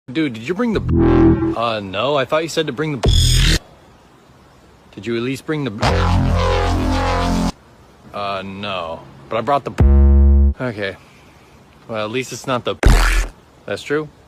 Dude, did you bring the... no, I thought you said to bring the... Did you at least bring the... no. But I brought the... Okay. Well, at least it's not the... That's true.